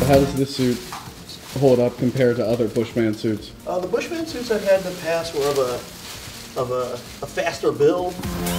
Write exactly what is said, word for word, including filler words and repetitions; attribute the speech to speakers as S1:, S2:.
S1: How does this suit hold up compared to other Bushman suits?
S2: Uh, the Bushman suits I've had in the past were of a of a, a faster build.